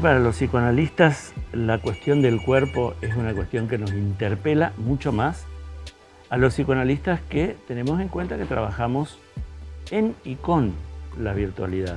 Para los psicoanalistas, la cuestión del cuerpo es una cuestión que nos interpela mucho más a los psicoanalistas que tenemos en cuenta que trabajamos en y con la virtualidad.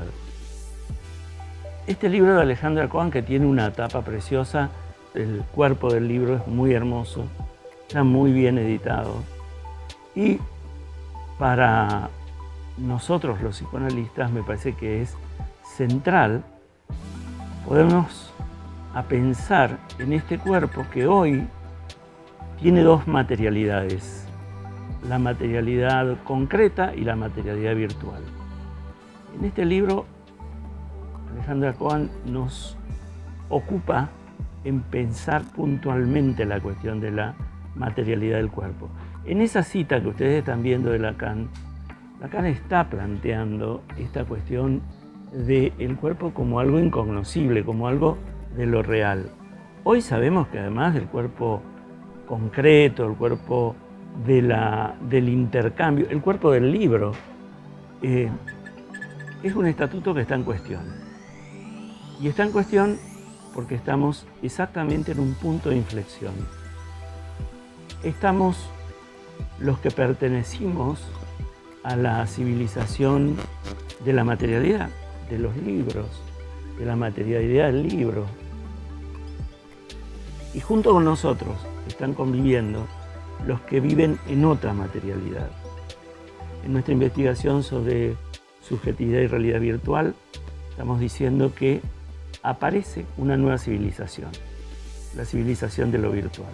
Este libro de Alejandra Cohen, que tiene una tapa preciosa, el cuerpo del libro es muy hermoso, está muy bien editado. Y para nosotros los psicoanalistas me parece que es central podernos a pensar en este cuerpo que hoy tiene dos materialidades, la materialidad concreta y la materialidad virtual. En este libro, Alejandra Cohen nos ocupa en pensar puntualmente la cuestión de la materialidad del cuerpo. En esa cita que ustedes están viendo de Lacan, Lacan está planteando esta cuestión del cuerpo como algo incognoscible, como algo de lo real. Hoy sabemos que además del cuerpo concreto, el cuerpo del intercambio, el cuerpo del libro, es un estatuto que está en cuestión. Y está en cuestión porque estamos exactamente en un punto de inflexión. Estamos los que pertenecimos a la civilización de la materialidad, de los libros, de la materialidad del libro. Y junto con nosotros están conviviendo los que viven en otra materialidad. En nuestra investigación sobre subjetividad y realidad virtual, estamos diciendo que aparece una nueva civilización, la civilización de lo virtual.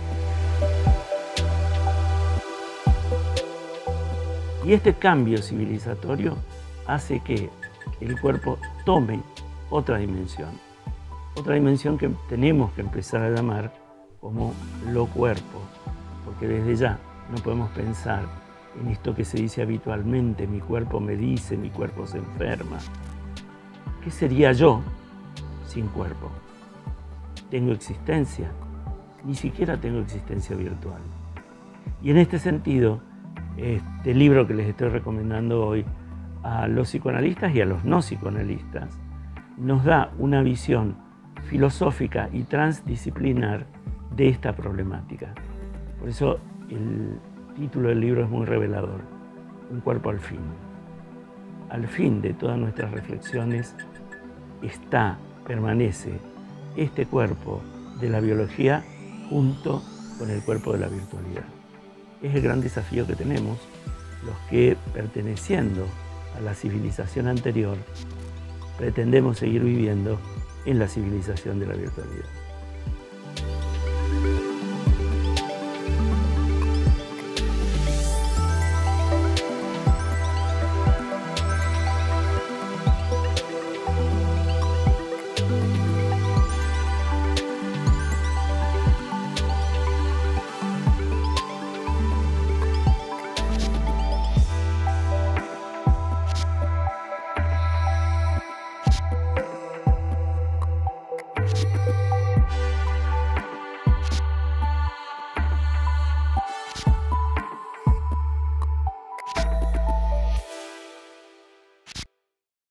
Y este cambio civilizatorio hace que el cuerpo tome otra dimensión que tenemos que empezar a llamar como lo cuerpo, porque desde ya no podemos pensar en esto que se dice habitualmente, mi cuerpo me dice, mi cuerpo se enferma. ¿Qué sería yo sin cuerpo? ¿Tengo existencia? Ni siquiera tengo existencia virtual. Y en este sentido, este libro que les estoy recomendando hoy a los psicoanalistas y a los no psicoanalistas nos da una visión filosófica y transdisciplinar de esta problemática. Por eso el título del libro es muy revelador, Un cuerpo al fin. Al fin de todas nuestras reflexiones permanece este cuerpo de la biología junto con el cuerpo de la virtualidad. Es el gran desafío que tenemos los que, perteneciendo a la civilización anterior, pretendemos seguir viviendo en la civilización de la virtualidad.